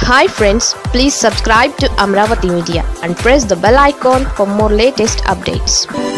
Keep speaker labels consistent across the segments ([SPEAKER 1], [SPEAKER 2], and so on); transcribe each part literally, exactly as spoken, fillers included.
[SPEAKER 1] Hi friends, please subscribe to Amravati Media and press the bell icon for more latest updates.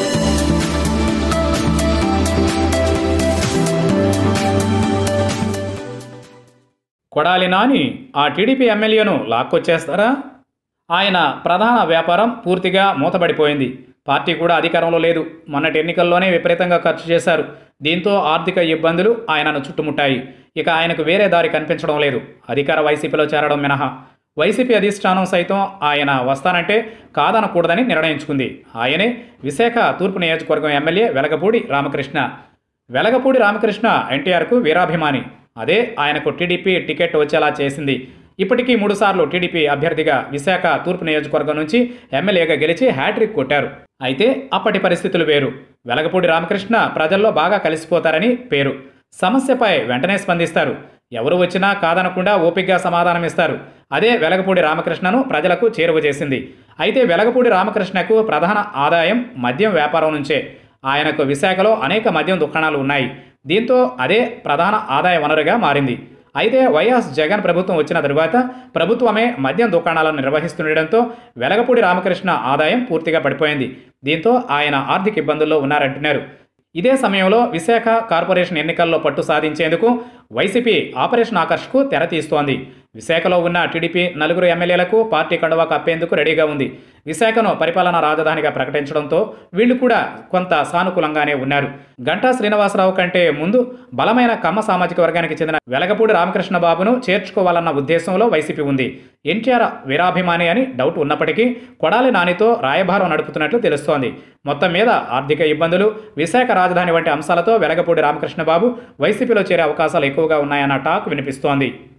[SPEAKER 2] Kodali Nani ఆ TDP ఎమ్మెల్యేను లాక్కొచ్చేస్తారా? ఆయన ప్రధాన వ్యాపారం పూర్తిగా మూతబడిపోయింది. పార్టీ కూడా అధికారంలో లేదు. మొన్నటి ఎన్నికల్లోనే విపరీతంగా ఖర్చు చేశారు. దీంతో ఆర్థిక ఇబ్బందులు ఆయనను చుట్టుముట్టాయి. ఇక ఆయనకు వేరే దారి కనిపించడం లేదు, అధికార వైసీపీలో చేరడం మినహా. వైసీపీ అధిష్టానం సైతం ఆయన వస్తానంటే కాదనకూడదని నిర్ణయించుకుంది. ఆయనే విశాఖ తూర్పు నియోజకవర్గం ఎమ్మెల్యే వెలగపూడి రామకృష్ణ. వెలగపూడి రామకృష్ణ ఎన్టీఆర్కు వీరాభిమాని. అదే ఆయనకు టీడీపీ టికెట్ వచ్చేలా చేసింది. ఇప్పటికీ మూడుసార్లు టీడీపీ అభ్యర్థిగా విశాఖ తూర్పు నియోజకవర్గం నుంచి ఎమ్మెల్యేగా గెలిచి హ్యాట్రిక్ కొట్టారు. అయితే అప్పటి పరిస్థితులు వేరు. వెలగపూడి రామకృష్ణ ప్రజల్లో బాగా కలిసిపోతారని పేరు. సమస్యపై వెంటనే స్పందిస్తారు. ఎవరు వచ్చినా కాదనకుండా ఓపికగా సమాధానమిస్తారు. అదే వెలగపూడి రామకృష్ణను ప్రజలకు చేరువ చేసింది. అయితే వెలగపూడి రామకృష్ణకు ప్రధాన ఆదాయం మద్యం వ్యాపారం నుంచే. ఆయనకు విశాఖలో అనేక మద్యం దుకాణాలు ఉన్నాయి. దీంతో అదే ప్రధాన ఆదాయ వనరుగా మారింది. అయితే వైఎస్ జగన్ ప్రభుత్వం వచ్చిన తరువాత ప్రభుత్వమే మద్యం దుకాణాలను నిర్వహిస్తుండటంతో వెలగపూడి రామకృష్ణ ఆదాయం పూర్తిగా పడిపోయింది. దీంతో ఆయన ఆర్థిక ఇబ్బందుల్లో ఉన్నారంటున్నారు. ఇదే సమయంలో విశాఖ కార్పొరేషన్ ఎన్నికల్లో పట్టు సాధించేందుకు వైసీపీ ఆపరేషన్ ఆకర్ష్కు తెర తీస్తోంది. విశాఖలో ఉన్న టీడీపీ నలుగురు ఎమ్మెల్యేలకు పార్టీ కండువా కప్పేందుకు రెడీగా ఉంది. విశాఖను పరిపాలనా రాజధానిగా ప్రకటించడంతో వీళ్లు కూడా కొంత సానుకూలంగానే ఉన్నారు. గంటా శ్రీనివాసరావు కంటే ముందు బలమైన కమ్మ సామాజిక వర్గానికి చెందిన వెలగపూడి రామకృష్ణ బాబును చేర్చుకోవాలన్న ఉద్దేశంలో వైసీపీ ఉంది. ఎన్టీఆర్ వీరాభిమాని అని డౌట్ ఉన్నప్పటికీ కొడాలి నానితో రాయబారం నడుపుతున్నట్లు తెలుస్తోంది. మొత్తం మీద ఆర్థిక ఇబ్బందులు, విశాఖ రాజధాని వంటి అంశాలతో వెలగపూడి రామకృష్ణ బాబు వైసీపీలో చేరే అవకాశాలు ఎక్కువగా ఉన్నాయన్న టాక్ వినిపిస్తోంది.